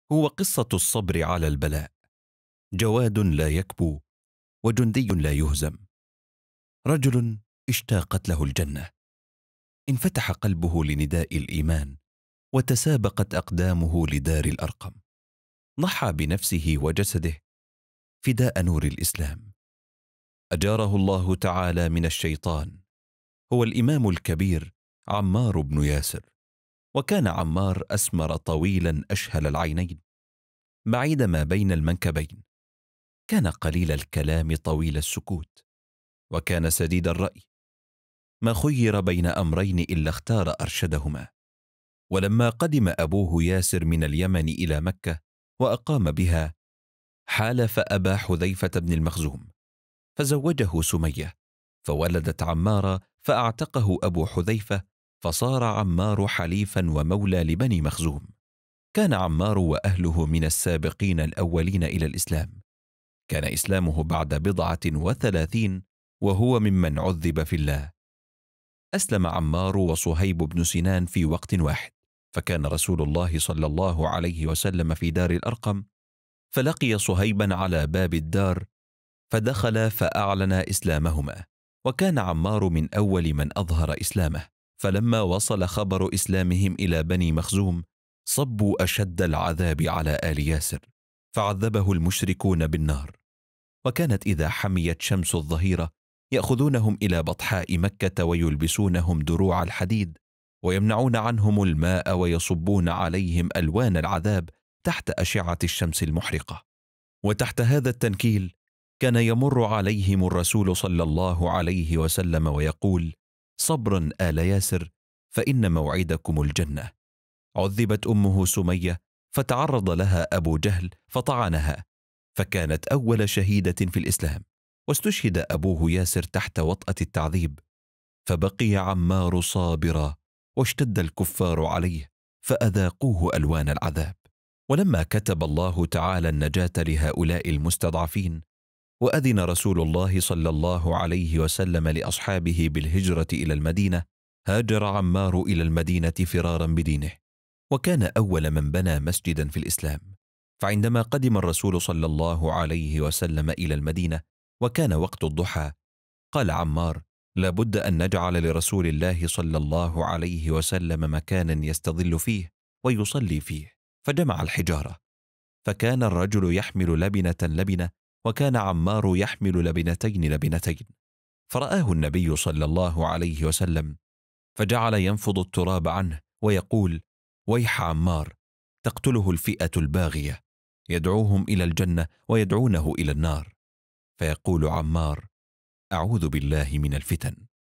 هو قصة الصبر على البلاء، جواد لا يكبو وجندي لا يهزم. رجل اشتاقت له الجنة، انفتح قلبه لنداء الإيمان، وتسابقت أقدامه لدار الأرقم. ضحى بنفسه وجسده فداء نور الإسلام. أجاره الله تعالى من الشيطان. هو الإمام الكبير عمار بن ياسر. وكان عمار أسمر طويلا أشهل العينين، بعيد ما بين المنكبين. كان قليل الكلام طويل السكوت، وكان سديد الرأي. ما خير بين أمرين إلا اختار أرشدهما. ولما قدم أبوه ياسر من اليمن إلى مكة وأقام بها، حالف أبا حذيفة بن المخزوم فزوجه سمية، فولدت عمار، فأعتقه أبو حذيفة، فصار عمار حليفا ومولى لبني مخزوم. كان عمار وأهله من السابقين الأولين إلى الإسلام. كان إسلامه بعد 37، وهو ممن عذب في الله. أسلم عمار وصهيب بن سنان في وقت واحد، فكان رسول الله صلى الله عليه وسلم في دار الأرقم، فلقي صهيبا على باب الدار، فدخل فأعلن إسلامهما. وكان عمار من أول من أظهر إسلامه. فلما وصل خبر إسلامهم إلى بني مخزوم، صبوا أشد العذاب على آل ياسر، فعذبه المشركون بالنار. وكانت إذا حميت شمس الظهيرة يأخذونهم إلى بطحاء مكة ويلبسونهم دروع الحديد، ويمنعون عنهم الماء، ويصبون عليهم ألوان العذاب تحت أشعة الشمس المحرقة. وتحت هذا التنكيل كان يمر عليهم الرسول صلى الله عليه وسلم ويقول: صبرا آل ياسر، فإن موعدكم الجنة. عذبت أمه سمية، فتعرض لها أبو جهل فطعنها، فكانت أول شهيدة في الإسلام. واستشهد أبوه ياسر تحت وطأة التعذيب، فبقي عمار صابرا، واشتد الكفار عليه فأذاقوه ألوان العذاب. ولما كتب الله تعالى النجاة لهؤلاء المستضعفين، وأذن رسول الله صلى الله عليه وسلم لأصحابه بالهجرة إلى المدينة، هاجر عمار إلى المدينة فرارا بدينه، وكان أول من بنى مسجدا في الإسلام. فعندما قدم الرسول صلى الله عليه وسلم إلى المدينة وكان وقت الضحى، قال عمار: لابد أن نجعل لرسول الله صلى الله عليه وسلم مكانا يستظل فيه ويصلي فيه. فجمع الحجارة، فكان الرجل يحمل لبنة لبنة، وكان عمار يحمل لبنتين لبنتين. فرآه النبي صلى الله عليه وسلم، فجعل ينفض التراب عنه ويقول: ويح عمار، تقتله الفئة الباغية، يدعوهم إلى الجنة ويدعونه إلى النار. فيقول عمار: أعوذ بالله من الفتن.